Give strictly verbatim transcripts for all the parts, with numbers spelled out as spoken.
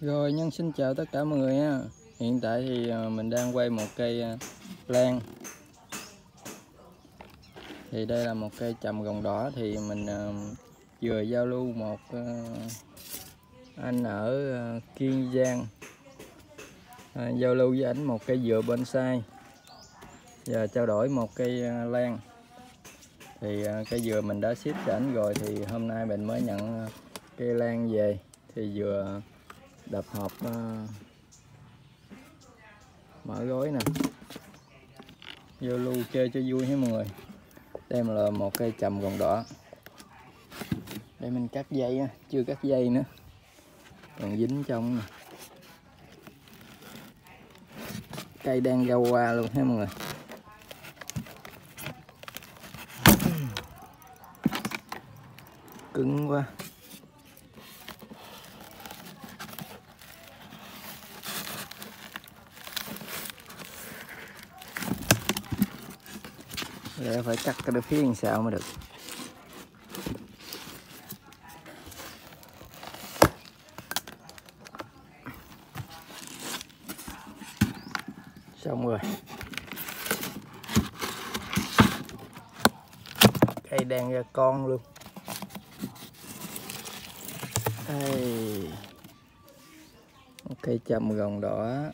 Rồi nhân xin chào tất cả mọi người nha. Hiện tại thì mình đang quay một cây lan. Thì đây là một cây trầm gồng đỏ. Thì mình vừa giao lưu một anh ở Kiên Giang, giao lưu với ảnh một cây dừa bonsai và trao đổi một cây lan. Thì cây dừa mình đã ship cho ảnh rồi, thì hôm nay mình mới nhận cây lan về. Thì vừa đập hộp uh, mở gói nè, vô lưu chơi cho vui hết mọi người. Đây là một cây trầm gồng đỏ. Để mình cắt dây á, chưa cắt dây nữa, còn dính trong nè. Cây đang rau qua luôn ha mọi người. Cứng quá. Để phải cắt cái phía làm sao mới được. Xong rồi. Cây đang ra con luôn. Đây. Một cây trầm gồng đỏ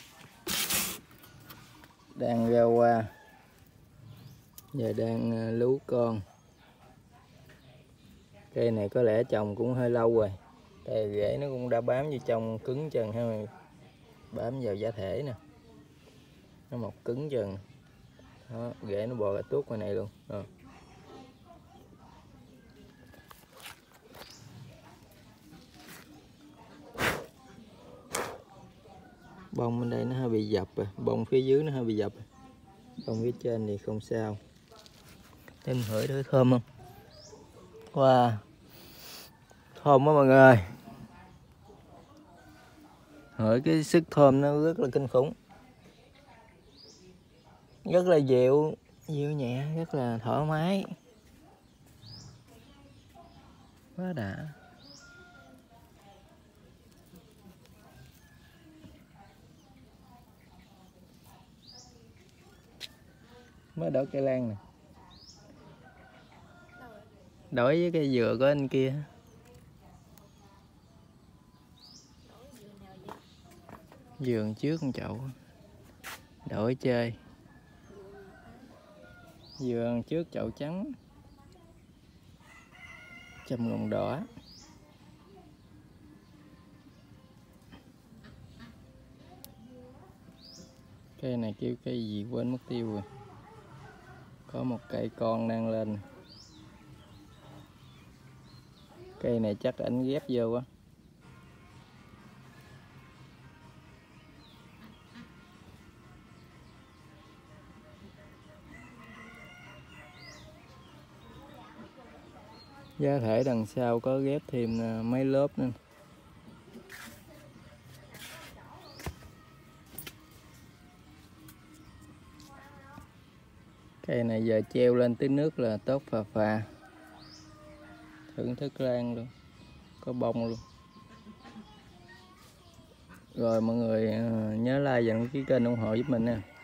đang ra hoa và đang lú con. Cây này có lẽ trồng cũng hơi lâu rồi, tại rễ nó cũng đã bám vô trong cứng chân ha, bám vào giá thể nè, nó mọc cứng chân đó, rễ nó bò ra tuốt ngoài này luôn. Rồi. Bông bên đây nó hơi bị dập rồi, bông phía dưới nó hơi bị dập, bông phía trên thì không sao. Em hửi thử thơm không? Wow, thơm quá mọi người. Hửi cái sức thơm nó rất là kinh khủng, rất là dịu, dịu nhẹ, rất là thoải mái, quá đã. Mới đổ cây lan nè, đổi với cây dừa của anh kia. Vườn trước một chậu, đổi chơi. Vườn trước chậu trắng, trầm gồng đỏ. Cây này kêu cây gì quên mất tiêu rồi. Có một cây con đang lên. Cây này chắc ảnh ghép vô quá. Giá thể đằng sau có ghép thêm mấy lớp nữa. Cây này giờ treo lên tưới nước là tốt phà phà. Thưởng thức lan luôn, có bông luôn. Rồi mọi người nhớ like và đăng ký kênh ủng hộ giúp mình nha.